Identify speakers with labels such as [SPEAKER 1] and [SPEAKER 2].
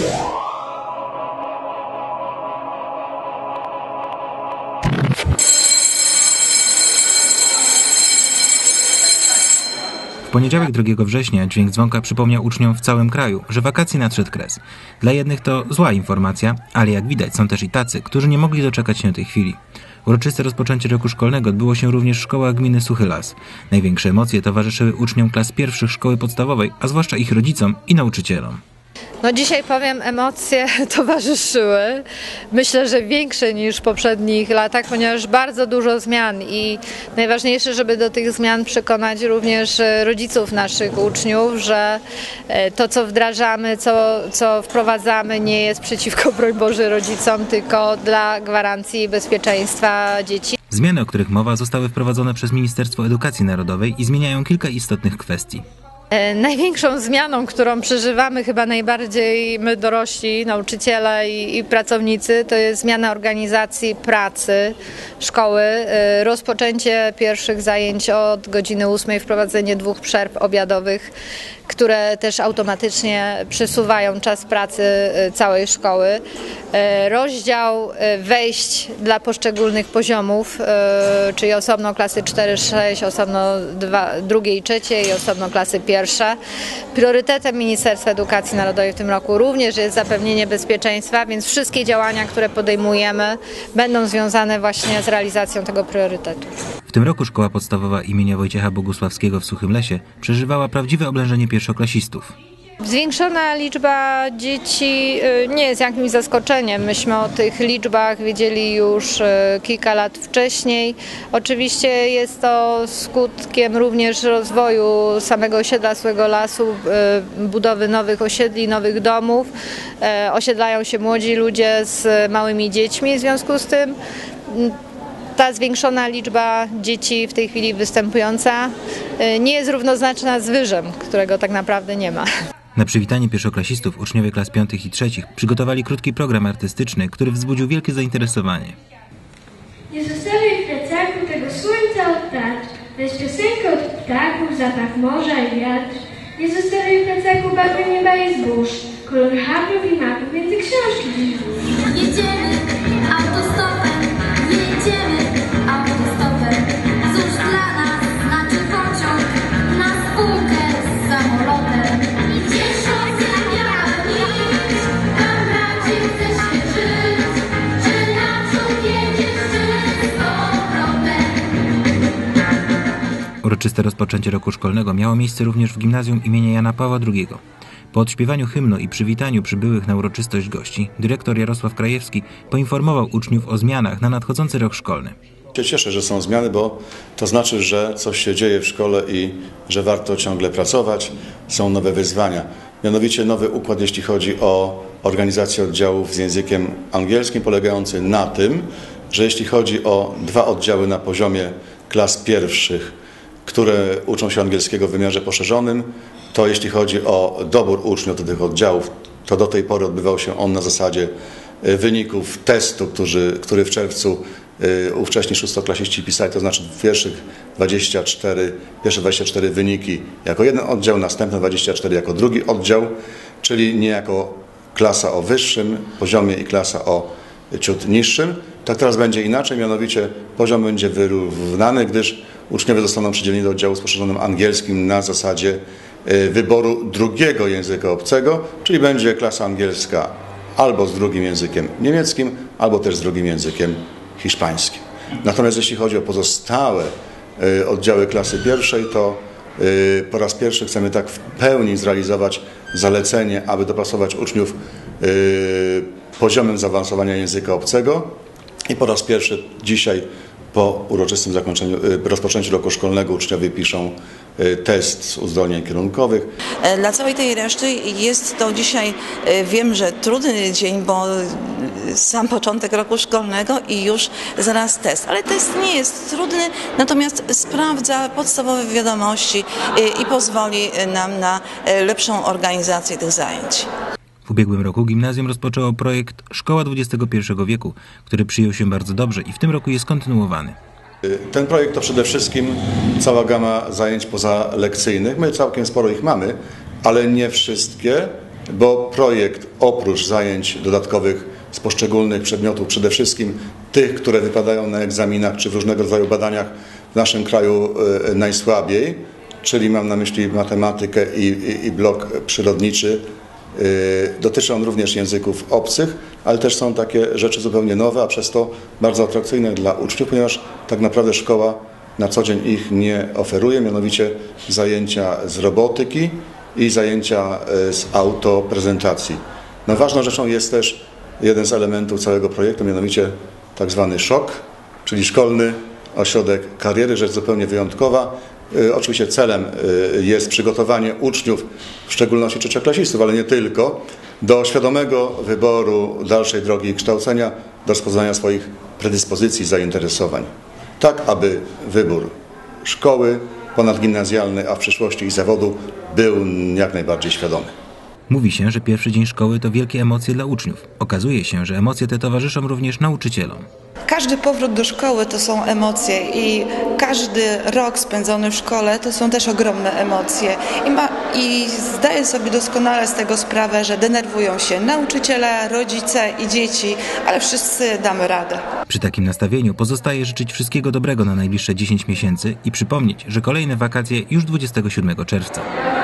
[SPEAKER 1] W poniedziałek 2 września dźwięk dzwonka przypomniał uczniom w całym kraju, że wakacji nadszedł kres. Dla jednych to zła informacja, ale jak widać są też i tacy, którzy nie mogli doczekać się tej chwili. Uroczyste rozpoczęcie roku szkolnego odbyło się również w szkołach gminy Suchy Las. Największe emocje towarzyszyły uczniom klas pierwszych szkoły podstawowej, a zwłaszcza ich rodzicom i nauczycielom.
[SPEAKER 2] No dzisiaj powiem, emocje towarzyszyły. Myślę, że większe niż w poprzednich latach, ponieważ bardzo dużo zmian i najważniejsze, żeby do tych zmian przekonać również rodziców naszych uczniów, że to, co wdrażamy, co wprowadzamy, nie jest przeciwko, broń Boże, rodzicom, tylko dla gwarancji bezpieczeństwa dzieci.
[SPEAKER 1] Zmiany, o których mowa, zostały wprowadzone przez Ministerstwo Edukacji Narodowej i zmieniają kilka istotnych kwestii.
[SPEAKER 2] Największą zmianą, którą przeżywamy chyba najbardziej my dorośli, nauczyciele i pracownicy, to jest zmiana organizacji pracy szkoły, rozpoczęcie pierwszych zajęć od godziny 8, wprowadzenie 2 przerw obiadowych, które też automatycznie przesuwają czas pracy całej szkoły. Rozdział wejść dla poszczególnych poziomów, czyli osobno klasy 4-6, osobno 2 i 3 i osobno klasy 1. Priorytetem Ministerstwa Edukacji Narodowej w tym roku również jest zapewnienie bezpieczeństwa, więc wszystkie działania, które podejmujemy, będą związane właśnie z realizacją tego priorytetu.
[SPEAKER 1] W tym roku szkoła podstawowa imienia Wojciecha Bogusławskiego w Suchym Lesie przeżywała prawdziwe oblężenie pierwszoklasistów.
[SPEAKER 2] Zwiększona liczba dzieci nie jest jakimś zaskoczeniem. Myśmy o tych liczbach wiedzieli już kilka lat wcześniej. Oczywiście jest to skutkiem również rozwoju samego osiedla Suchego Lasu, budowy nowych osiedli, nowych domów. Osiedlają się młodzi ludzie z małymi dziećmi, w związku z tym ta zwiększona liczba dzieci w tej chwili występująca nie jest równoznaczna z wyżem, którego tak naprawdę nie ma.
[SPEAKER 1] Na przywitanie pierwszoklasistów uczniowie klas 5 i 3 przygotowali krótki program artystyczny, który wzbudził wielkie zainteresowanie.
[SPEAKER 3] Nie zostawiaj w plecaku tego słońca od tarcz, weź piosenkę od ptaków, zapach morza i wiatr. Nie zostawiaj w plecaku barwy nieba i zbóż, kolor haków i maków, między książki dziś włóż.
[SPEAKER 4] Jedziemy autostopem, jedziemy autostopem, cóż dla nas znaczy pociąg, na spółkę z samolotem. I cieszą się wiatr, tam braci chce się żyć, czy naprzód jedziesz, czy z powrotem.
[SPEAKER 1] Uroczyste rozpoczęcie roku szkolnego miało miejsce również w gimnazjum imienia Jana Pawła II. Po odśpiewaniu hymnu i przywitaniu przybyłych na uroczystość gości, dyrektor Jarosław Krajewski poinformował uczniów o zmianach na nadchodzący rok szkolny.
[SPEAKER 5] Cieszę, że są zmiany, bo to znaczy, że coś się dzieje w szkole i że warto ciągle pracować. Są nowe wyzwania. Mianowicie nowy układ, jeśli chodzi o organizację oddziałów z językiem angielskim, polegający na tym, że jeśli chodzi o 2 oddziały na poziomie klas pierwszych, które uczą się angielskiego w wymiarze poszerzonym, to jeśli chodzi o dobór uczniów do tych oddziałów, to do tej pory odbywał się on na zasadzie wyników testu, który w czerwcu ówcześni szóstoklasiści pisali, to znaczy pierwsze 24 wyniki jako jeden oddział, następne 24 jako drugi oddział, czyli nie jako klasa o wyższym poziomie i klasa o ciut niższym. Tak teraz będzie inaczej, mianowicie poziom będzie wyrównany, gdyż uczniowie zostaną przydzieleni do oddziału z poszerzonym angielskim na zasadzie wyboru drugiego języka obcego, czyli będzie klasa angielska albo z drugim językiem niemieckim, albo też z drugim językiem hiszpańskim. Natomiast jeśli chodzi o pozostałe oddziały klasy pierwszej, to po raz pierwszy chcemy tak w pełni zrealizować zalecenie, aby dopasować uczniów poziomem zaawansowania języka obcego i po raz pierwszy dzisiaj po uroczystym rozpoczęciu roku szkolnego uczniowie piszą test z uzdolnień kierunkowych.
[SPEAKER 6] Dla całej tej reszty jest to dzisiaj, wiem, że trudny dzień, bo sam początek roku szkolnego i już zaraz test. Ale test nie jest trudny, natomiast sprawdza podstawowe wiadomości i pozwoli nam na lepszą organizację tych zajęć.
[SPEAKER 1] W ubiegłym roku gimnazjum rozpoczęło projekt Szkoła XXI wieku, który przyjął się bardzo dobrze i w tym roku jest kontynuowany.
[SPEAKER 5] Ten projekt to przede wszystkim cała gama zajęć pozalekcyjnych. My całkiem sporo ich mamy, ale nie wszystkie bo projekt oprócz zajęć dodatkowych z poszczególnych przedmiotów, przede wszystkim tych, które wypadają na egzaminach czy w różnego rodzaju badaniach w naszym kraju najsłabiej, czyli mam na myśli matematykę i blok przyrodniczy. Dotyczy on również języków obcych, ale też są takie rzeczy zupełnie nowe, a przez to bardzo atrakcyjne dla uczniów, ponieważ tak naprawdę szkoła na co dzień ich nie oferuje, mianowicie zajęcia z robotyki i zajęcia z autoprezentacji. No, ważną rzeczą jest też jeden z elementów całego projektu, mianowicie tak zwany SZOK, czyli Szkolny Ośrodek Kariery, rzecz zupełnie wyjątkowa. Oczywiście celem jest przygotowanie uczniów, w szczególności trzecioklasistów, ale nie tylko, do świadomego wyboru dalszej drogi kształcenia, do rozpoznania swoich predyspozycji, zainteresowań. Tak, aby wybór szkoły ponadgimnazjalnej, a w przyszłości i zawodu był jak najbardziej świadomy.
[SPEAKER 1] Mówi się, że pierwszy dzień szkoły to wielkie emocje dla uczniów. Okazuje się, że emocje te towarzyszą również nauczycielom.
[SPEAKER 6] Każdy powrót do szkoły to są emocje i każdy rok spędzony w szkole to są też ogromne emocje. I zdaję sobie doskonale z tego sprawę, że denerwują się nauczyciele, rodzice i dzieci, ale wszyscy damy radę.
[SPEAKER 1] Przy takim nastawieniu pozostaje życzyć wszystkiego dobrego na najbliższe 10 miesięcy i przypomnieć, że kolejne wakacje już 27 czerwca.